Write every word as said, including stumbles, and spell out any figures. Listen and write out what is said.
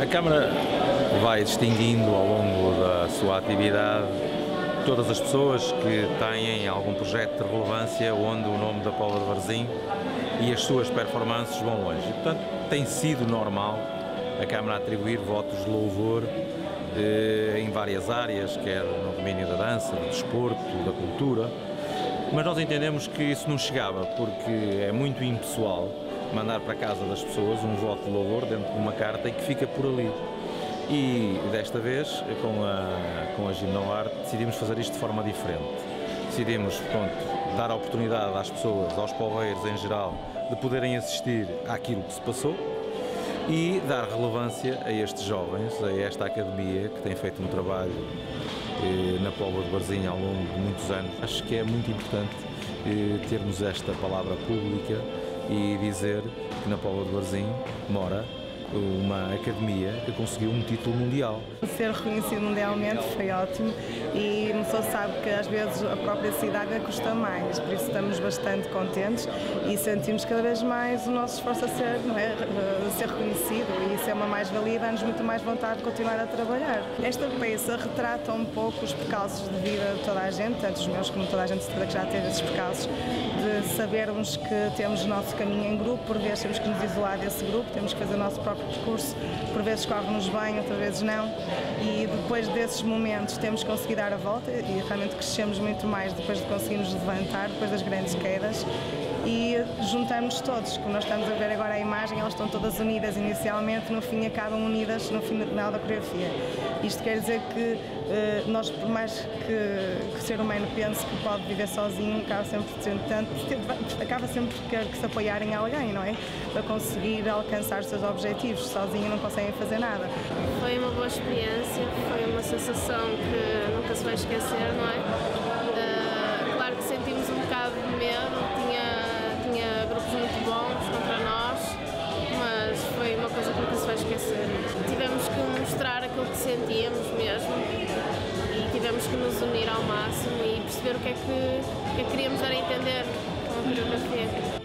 A Câmara vai distinguindo ao longo da sua atividade todas as pessoas que têm algum projeto de relevância onde o nome da Póvoa de Varzim e as suas performances vão longe. E, portanto, tem sido normal a Câmara atribuir votos de louvor eh, em várias áreas, quer no domínio da dança, do desporto, da cultura, mas nós entendemos que isso não chegava, porque é muito impessoal mandar para casa das pessoas um voto de louvor dentro de uma carta e que fica por ali. E desta vez, com a, com a Gimnoarte, decidimos fazer isto de forma diferente. Decidimos, pronto, dar a oportunidade às pessoas, aos poveiros em geral, de poderem assistir àquilo que se passou e dar relevância a estes jovens, a esta academia que tem feito um trabalho eh, na Póvoa de Varzim ao longo de muitos anos. Acho que é muito importante eh, termos esta palavra pública e dizer que na Póvoa de Varzim mora uma academia que conseguiu um título mundial. Ser reconhecido mundialmente foi ótimo e uma pessoa sabe que às vezes a própria cidade custa mais, por isso estamos bastante contentes e sentimos cada vez mais o nosso esforço a ser, não é, a ser reconhecido, e isso é uma mais-valia e dá-nos muito mais vontade de continuar a trabalhar. Esta peça retrata um pouco os percalços de vida de toda a gente, tanto os meus como toda a gente que já teve esses percalços, de sabermos que temos o nosso caminho em grupo, por vezes temos que nos isolar desse grupo, temos que fazer o nosso próprio percurso, por vezes corre-nos bem, outras vezes não, e depois desses momentos temos que conseguir dar a volta e realmente crescemos muito mais depois de conseguirmos levantar, depois das grandes quedas, e juntamos todos, como nós estamos a ver agora a imagem, elas estão todas unidas inicialmente, no fim acabam unidas no final da coreografia. Isto quer dizer que uh, nós, por mais que, que o ser humano pense que pode viver sozinho, acaba sempre, tanto, acaba sempre por ter que se apoiar em alguém, não é? Para conseguir alcançar os seus objetivos, sozinho não conseguem fazer nada. Foi uma boa experiência, foi uma sensação que nunca se vai esquecer, não é? Uh, claro que sentimos um bocado de medo, tinha, tinha grupos muito bons contra nós, mas foi uma coisa que nunca se vai esquecer. Tivemos que mostrar aquilo que sentíamos mesmo e tivemos que nos unir ao máximo e perceber o que é que, o que, é que queríamos dar a entender com a coreografia.